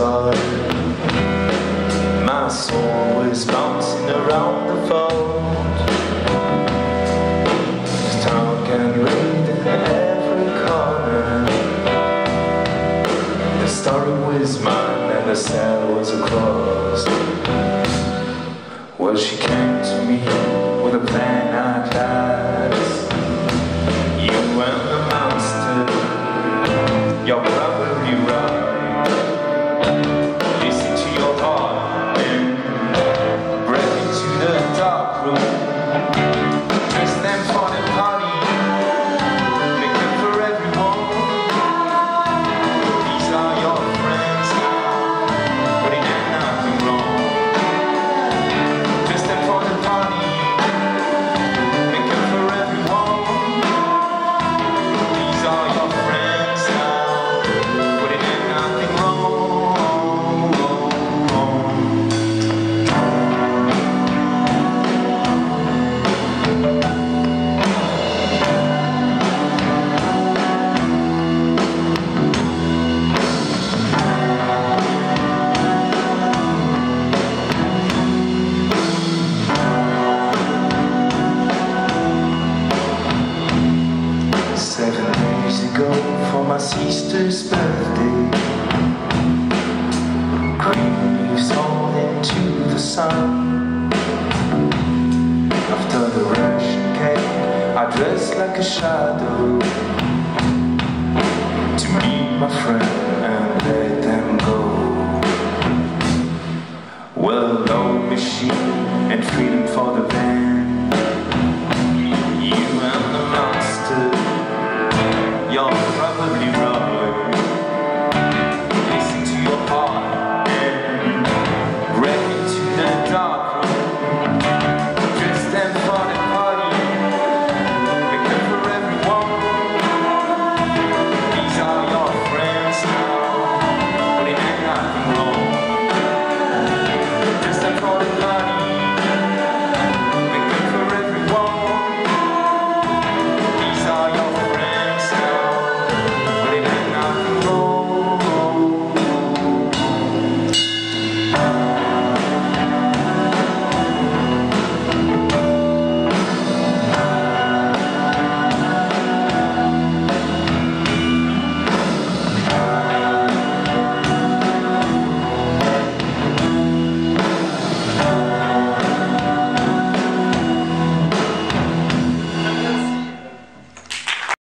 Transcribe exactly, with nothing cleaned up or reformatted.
outside. My soul was bouncing around the vault. This town can read in every corner. The story was mine and the cell was closed. Well, she came to me with a plan at last. You and the monster, you're probably right. Listen to your heart and break into the dark room. Dress them for the party, make them for everyone. These are your friends now, but it ain't nothing wrong. Dress them for the party, make them for everyone. These are your friends now, but it ain't nothing wrong. Seven years ago, for my sister's birthday, green leaves fall into the sun. After the Russian came, I dressed like a shadow to meet my friend.